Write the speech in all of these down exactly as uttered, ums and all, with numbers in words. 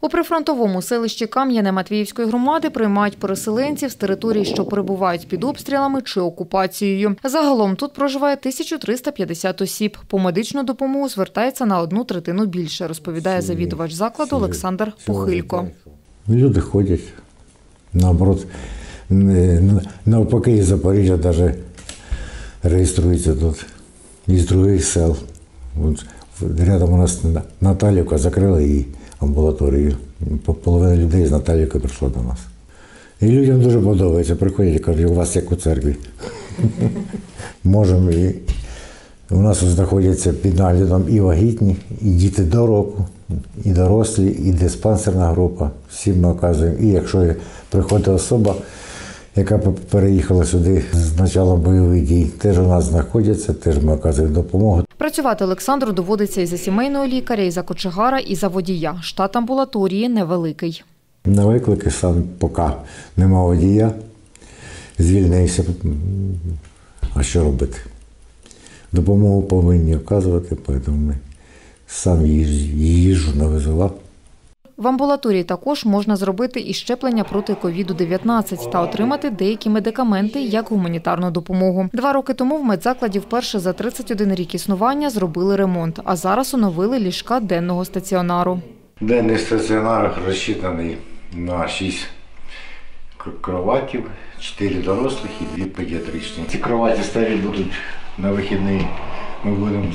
У прифронтовому селищі Кам'яне Матвіївської громади приймають переселенців з територій, що перебувають під обстрілами чи окупацією. Загалом тут проживає тисяча триста п'ятдесят осіб. По медичну допомогу звертається на одну третину більше, розповідає завідувач закладу Олександр Похилько. Люди ходять, наоборот, навпаки, із Запоріжжя навіть реєструються тут, із других сел. От, рядом у нас Наталівка, закрили її амбулаторію. Половина людей з Наталівки прийшла до нас. І людям дуже подобається, приходять і кажуть, у вас як у церкві. Можемо. І у нас знаходяться під наглядом і вагітні, і діти до року, і дорослі, і диспансерна група. Всім ми оказуємо. І якщо приходить особа, яка переїхала сюди з початку бойових дій, теж у нас знаходяться, теж ми оказуємо допомогу. Працювати Олександру доводиться і за сімейного лікаря, і за кочегара, і за водія. Штат амбулаторії невеликий. На виклики сам поки нема водія, звільнився. А що робити? Допомогу повинні оказувати, тому ми сам їжджу на визова. В амбулаторії також можна зробити і щеплення проти ковіду дев'ятнадцять та отримати деякі медикаменти як гуманітарну допомогу. Два роки тому в медзакладі вперше за тридцять один рік існування зробили ремонт, а зараз оновили ліжка денного стаціонару. Денний стаціонар розчитаний на шість кроватів, чотири дорослих і дві педіатричні. Ці кроваті старі будуть на вихідні, ми будемо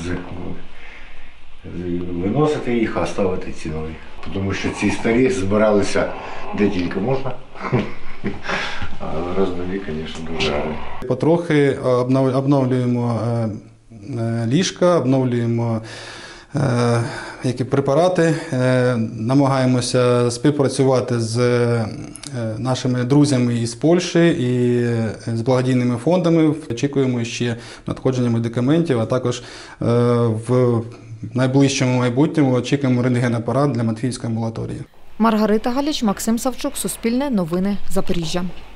виносити їх, а ставити ці нові. Тому що ці старі збиралися де тільки можна, а зараз нові, звісно, дуже гарні. Потрохи обновлюємо ліжка, обновлюємо які препарати, намагаємося співпрацювати з нашими друзями із Польщі і з благодійними фондами. Очікуємо ще надходження медикаментів, а також в найближчому майбутньому очікуємо рентгенапарат для Матвіївської амбулаторії. Маргарита Галіч, Максим Савчук, Суспільне новини, Запоріжжя.